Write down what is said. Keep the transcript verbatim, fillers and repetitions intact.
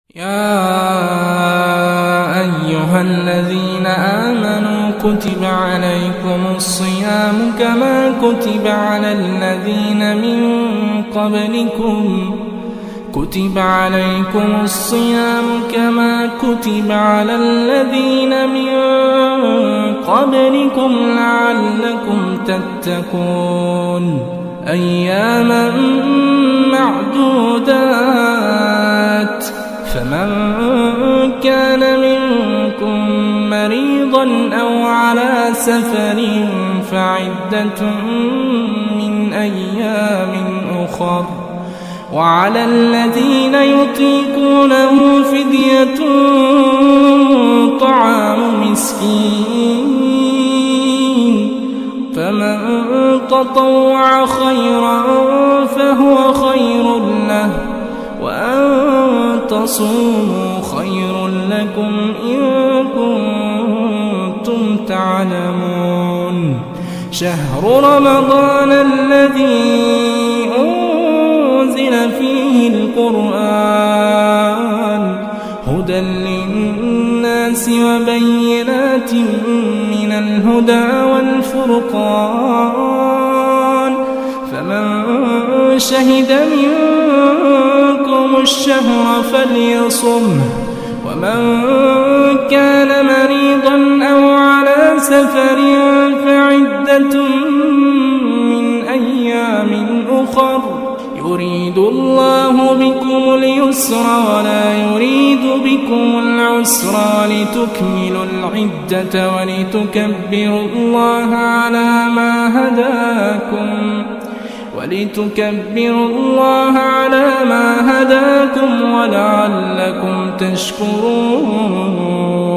يا أيها الذين آمنوا كتب عليكم الصيام كما كتب على الذين من قبلكم كتب عليكم الصيام كما كتب على الذين من قبلكم لعلكم تتقون أياما معدودات فمن كان منكم مريضا أو على سفر فعدة من أيام أخر وعلى الذين يطيقونه فدية طعام مسكين فمن تطوع خيرا فهو خير له وأن تصوموا خير لكم إن كنتم تعلمون شهر رمضان الذي أنزل فيه القرآن هدى للناس وبينات من الهدى والفرقان فمن شهد منكم الشهر فليصمه ومن كان مريضا أو على سفر فعدة من أيام أخر يريد الله بكم اليسر ولا يريد بكم العسر ولتكملوا العدة ولتكبروا الله على ما هداكم ولتكبروا الله على ما هداكم ولعلكم تشكرون